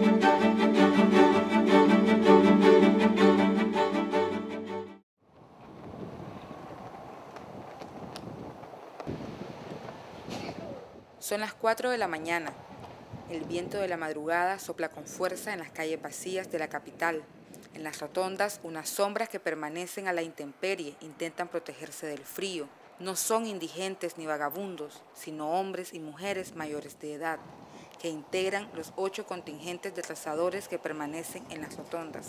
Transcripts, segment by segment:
Son las 4 de la mañana. El viento de la madrugada sopla con fuerza en las calles vacías de la capital. En las rotondas, unas sombras que permanecen a la intemperie intentan protegerse del frío. No son indigentes ni vagabundos, sino hombres y mujeres mayores de edad, que integran los 8 contingentes de rezadores que permanecen en las rotondas.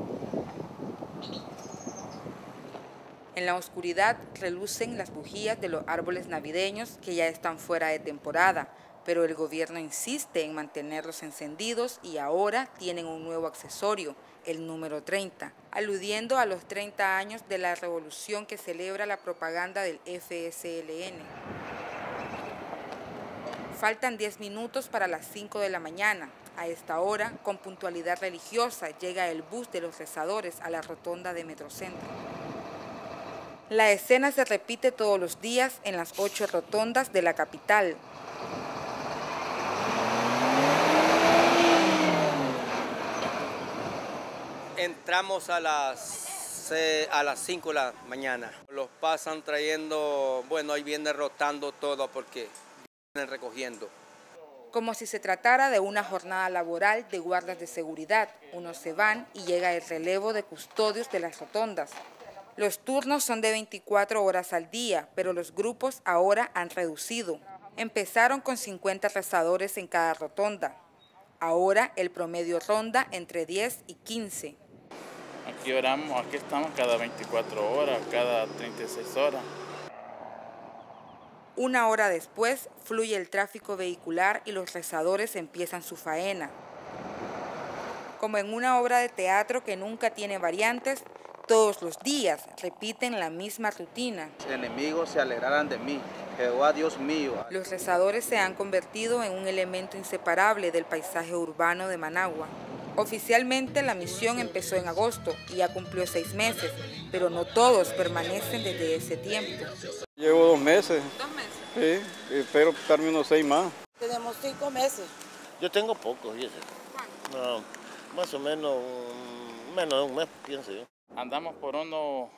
En la oscuridad relucen las bujías de los árboles navideños que ya están fuera de temporada, pero el gobierno insiste en mantenerlos encendidos y ahora tienen un nuevo accesorio, el número 30, aludiendo a los 30 años de la revolución que celebra la propaganda del FSLN. Faltan 10 minutos para las 5 de la mañana. A esta hora, con puntualidad religiosa, llega el bus de los rezadores a la rotonda de Metrocentro. La escena se repite todos los días en las 8 rotondas de la capital. Entramos a las 5 de la mañana. Los pasan trayendo, bueno, ahí viene rotando todo porque vienen recogiendo. Como si se tratara de una jornada laboral de guardas de seguridad. Unos se van y llega el relevo de custodios de las rotondas. Los turnos son de 24 horas al día, pero los grupos ahora han reducido. Empezaron con 50 rezadores en cada rotonda. Ahora el promedio ronda entre 10 y 15. Aquí estamos cada 24 horas, cada 36 horas. Una hora después fluye el tráfico vehicular y los rezadores empiezan su faena. Como en una obra de teatro que nunca tiene variantes, todos los días repiten la misma rutina. Los enemigos se alegrarán de mí, Jehová Dios mío. Los rezadores se han convertido en un elemento inseparable del paisaje urbano de Managua. Oficialmente la misión empezó en agosto y ya cumplió 6 meses, pero no todos permanecen desde ese tiempo. Llevo 2 meses. ¿2 meses? Sí, espero darme unos 6 más. Tenemos 5 meses. Yo tengo pocos, fíjese. No, más o menos, menos de un mes, pienso yo. Andamos por unos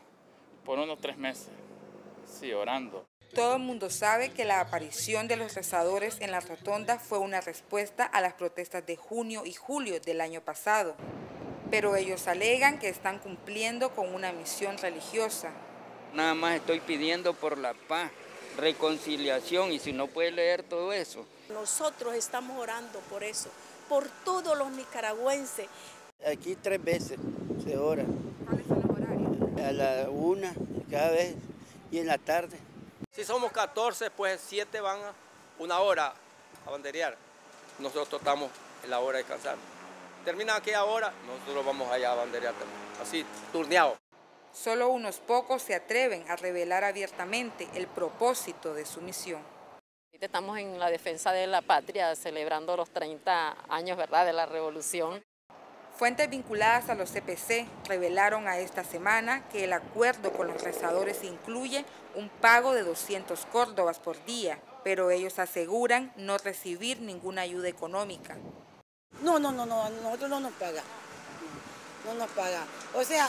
3 meses, sí, orando. Todo el mundo sabe que la aparición de los rezadores en la rotonda fue una respuesta a las protestas de junio y julio del año pasado. Pero ellos alegan que están cumpliendo con una misión religiosa. Nada más estoy pidiendo por la paz, reconciliación, y si no puede leer todo eso. Nosotros estamos orando por eso, por todos los nicaragüenses. Aquí 3 veces se ora. ¿Cuáles son los horarios? A la 1 cada vez y en la tarde. Si somos 14, pues 7 van a 1 hora a banderear. Nosotros estamos en la hora de descansar. Termina aquella hora, nosotros vamos allá a banderear también, así, turneado. Solo unos pocos se atreven a revelar abiertamente el propósito de su misión. Estamos en la defensa de la patria, celebrando los 30 años, ¿verdad?, de la revolución. Fuentes vinculadas a los CPC revelaron a esta semana que el acuerdo con los rezadores incluye un pago de 200 córdobas por día, pero ellos aseguran no recibir ninguna ayuda económica. No, nosotros no nos pagan. No nos pagan. O sea,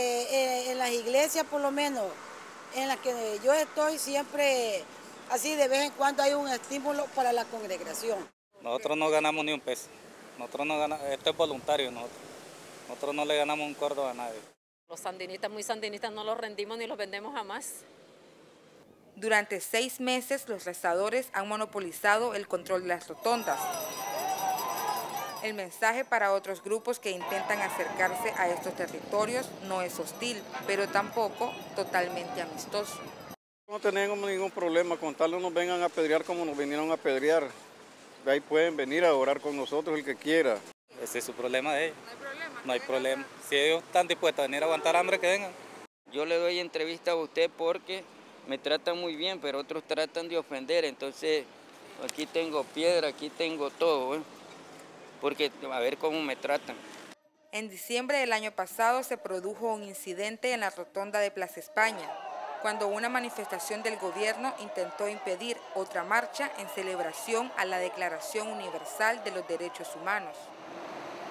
en las iglesias por lo menos, en las que yo estoy siempre, así de vez en cuando hay un estímulo para la congregación. Nosotros no ganamos ni un peso. Nosotros no ganamos, esto es voluntario nosotros no le ganamos un córdoba a nadie. Los sandinistas, muy sandinistas, no los rendimos ni los vendemos jamás. Durante 6 meses los rezadores han monopolizado el control de las rotondas. El mensaje para otros grupos que intentan acercarse a estos territorios no es hostil, pero tampoco totalmente amistoso. No tenemos ningún problema, con tal no nos vengan a apedrear como nos vinieron a apedrear. De ahí pueden venir a orar con nosotros el que quiera. Ese es su problema de ellos. ¿No hay problema? No hay problema. Si ellos están dispuestos a venir a aguantar hambre, que vengan. Yo le doy entrevista a usted porque me tratan muy bien, pero otros tratan de ofender. Entonces, aquí tengo piedra, aquí tengo todo, ¿eh? Porque a ver cómo me tratan. En diciembre del año pasado se produjo un incidente en la rotonda de Plaza España, cuando una manifestación del gobierno intentó impedir otra marcha en celebración a la Declaración Universal de los Derechos Humanos.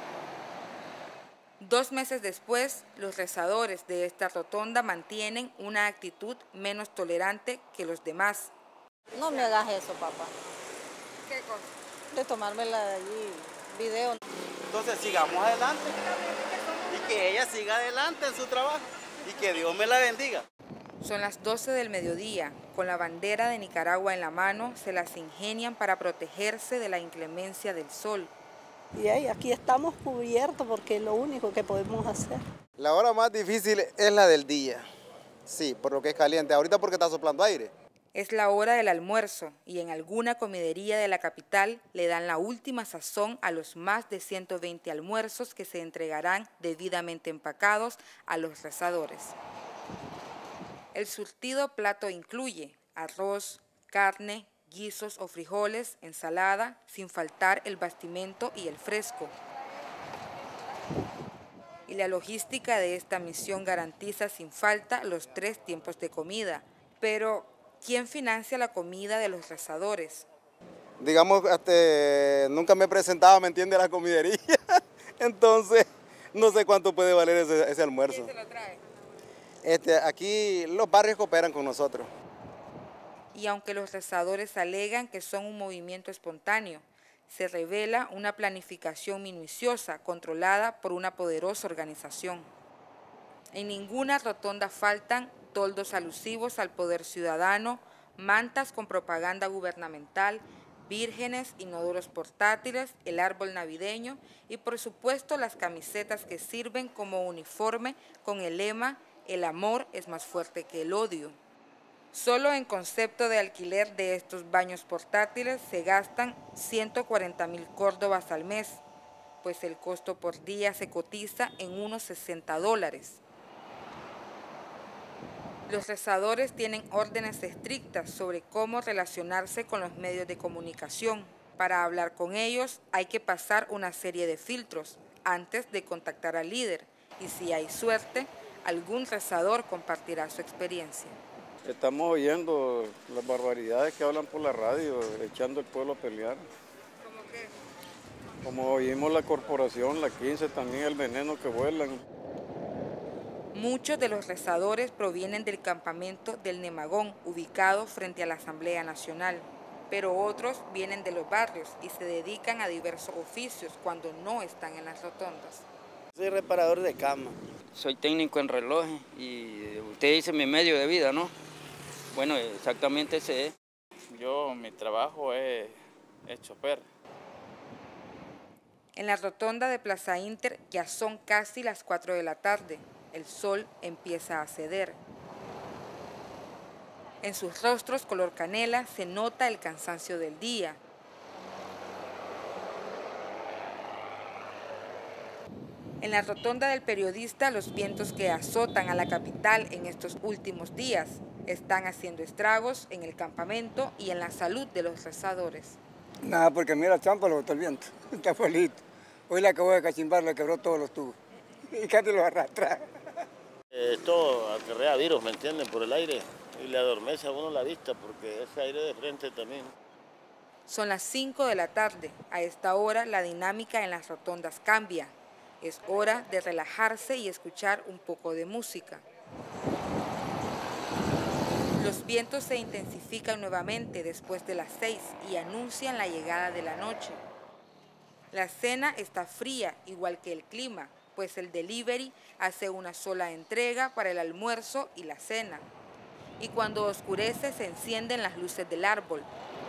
2 meses después, los rezadores de esta rotonda mantienen una actitud menos tolerante que los demás. No me hagas eso, papá. ¿Qué cosa? De tomármela de allí, video. Entonces sigamos adelante y que ella siga adelante en su trabajo y que Dios me la bendiga. Son las 12 del mediodía. Con la bandera de Nicaragua en la mano, se las ingenian para protegerse de la inclemencia del sol. Y aquí estamos cubiertos porque es lo único que podemos hacer. La hora más difícil es la del día, sí, por lo que es caliente. Ahorita porque está soplando aire. Es la hora del almuerzo y en alguna comidería de la capital le dan la última sazón a los más de 120 almuerzos que se entregarán debidamente empacados a los rezadores. El surtido plato incluye arroz, carne, guisos o frijoles, ensalada, sin faltar el bastimento y el fresco. Y la logística de esta misión garantiza sin falta los 3 tiempos de comida. Pero, ¿quién financia la comida de los rezadores? Digamos, nunca me he presentado, ¿me entiende?, a la comidería. Entonces, no sé cuánto puede valer ese almuerzo. ¿Quién se lo trae? Aquí los barrios cooperan con nosotros. Y aunque los rezadores alegan que son un movimiento espontáneo, se revela una planificación minuciosa controlada por una poderosa organización. En ninguna rotonda faltan toldos alusivos al poder ciudadano, mantas con propaganda gubernamental, vírgenes, inodoros portátiles, el árbol navideño y por supuesto las camisetas que sirven como uniforme con el lema "El amor es más fuerte que el odio". Solo en concepto de alquiler de estos baños portátiles se gastan 140.000 córdobas al mes, pues el costo por día se cotiza en unos $60. Los rezadores tienen órdenes estrictas sobre cómo relacionarse con los medios de comunicación. Para hablar con ellos hay que pasar una serie de filtros antes de contactar al líder y si hay suerte, algún rezador compartirá su experiencia. Estamos oyendo las barbaridades que hablan por la radio, echando al pueblo a pelear. ¿Cómo qué? Como oímos la corporación, la 15, también el veneno que vuelan. Muchos de los rezadores provienen del campamento del Nemagón, ubicado frente a la Asamblea Nacional, pero otros vienen de los barrios y se dedican a diversos oficios cuando no están en las rotondas. Soy reparador de cama. Soy técnico en relojes y usted dice mi medio de vida, ¿no? Bueno, exactamente ese es. Mi trabajo es chofer. En la rotonda de Plaza Inter ya son casi las 4 de la tarde. El sol empieza a ceder. En sus rostros color canela se nota el cansancio del día. En la rotonda del Periodista, los vientos que azotan a la capital en estos últimos días están haciendo estragos en el campamento y en la salud de los rezadores. Nada, porque mira, champa lo botó el viento, está fuelito. Hoy le acabó de cachimbar, le quebró todos los tubos y casi los arrastra. Todo acarrea virus, ¿me entienden? Por el aire y le adormece a uno la vista porque ese aire de frente también. Son las 5 de la tarde. A esta hora la dinámica en las rotondas cambia. Es hora de relajarse y escuchar un poco de música. Los vientos se intensifican nuevamente después de las 6 y anuncian la llegada de la noche. La cena está fría, igual que el clima, pues el delivery hace una sola entrega para el almuerzo y la cena. Y cuando oscurece se encienden las luces del árbol.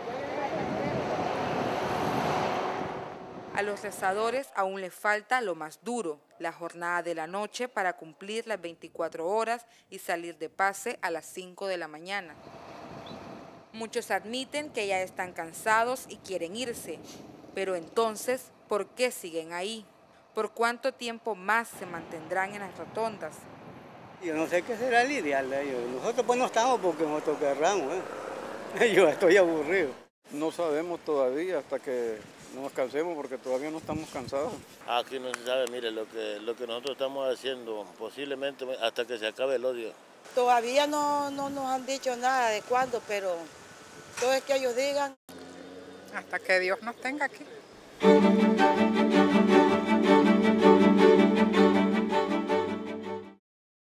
A los rezadores aún les falta lo más duro, la jornada de la noche para cumplir las 24 horas y salir de pase a las 5 de la mañana. Muchos admiten que ya están cansados y quieren irse, pero entonces, ¿por qué siguen ahí? ¿Por cuánto tiempo más se mantendrán en las rotondas? Yo no sé qué será el ideal de ellos. Nosotros pues no estamos porque nosotros querramos. Yo estoy aburrido. No sabemos todavía hasta que no nos cansemos porque todavía no estamos cansados. Aquí no se sabe, mire, lo que nosotros estamos haciendo, posiblemente hasta que se acabe el odio. Todavía no nos han dicho nada de cuándo, pero todo es que ellos digan. Hasta que Dios nos tenga aquí.